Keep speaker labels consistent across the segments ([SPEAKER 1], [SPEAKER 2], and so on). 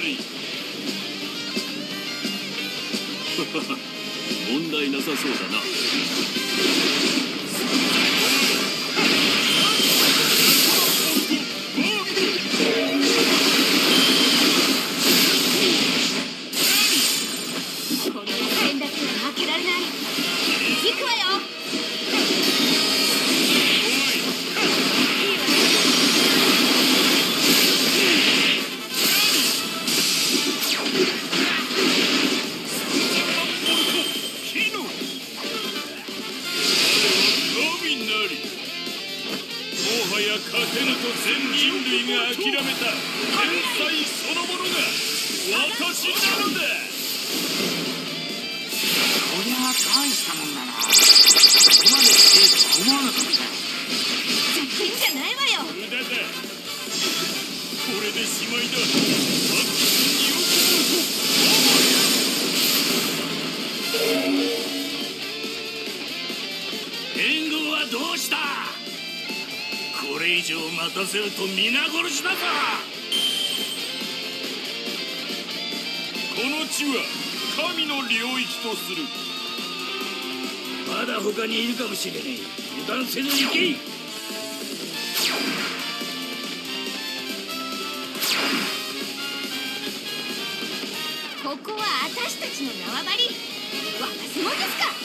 [SPEAKER 1] り。問題なさそうだな。
[SPEAKER 2] この一戦だけは負けられない。行くわよ。
[SPEAKER 1] もはや勝てぬと全人類が諦めた天才そのものが私なのだ。
[SPEAKER 3] こりゃ大したもんだな。ここまで強いとは思わなかったよ。
[SPEAKER 2] 絶品じゃないわよ。
[SPEAKER 1] 無駄だ。これでしまいだ。援軍はどうした。これ以上待たせると皆殺しだぞ。この地は神の領域とする。まだ他にいるかもしれねえ。油断せずに行け。
[SPEAKER 2] ここは私たちの縄張り。渡すもんですか。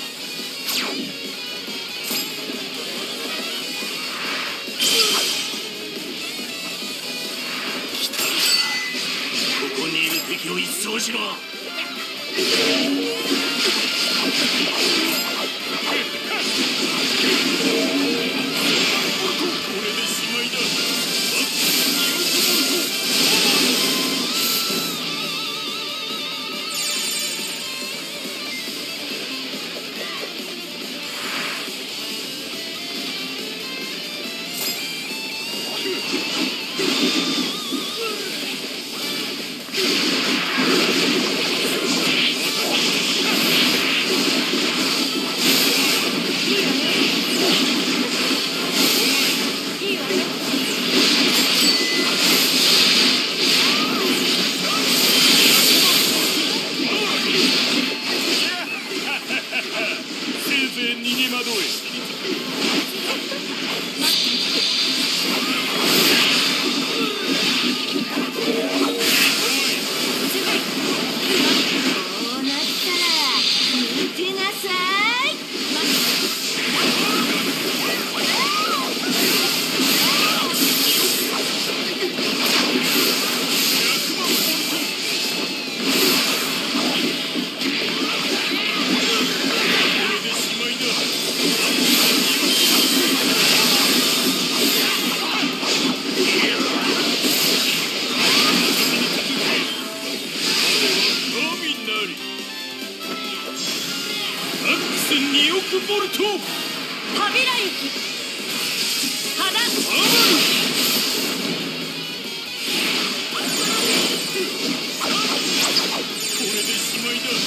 [SPEAKER 1] ここにいる敵を一掃しろ。これでしまいだ。せいぜい逃げ惑え。
[SPEAKER 2] こうなったら見てなさい。
[SPEAKER 1] 2億ボルト。
[SPEAKER 2] パビラ雪肌。
[SPEAKER 1] これでしまいだ。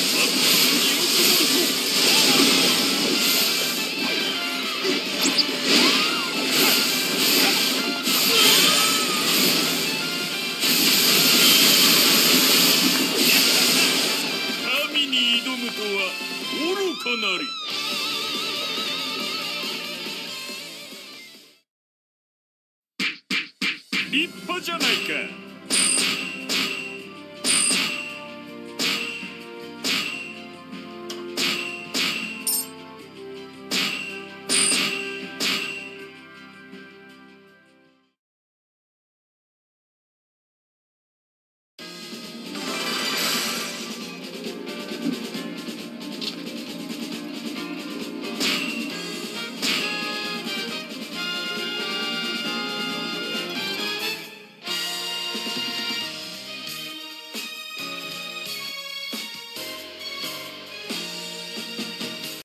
[SPEAKER 1] 神に挑むとは愚かなり。立派じゃないか。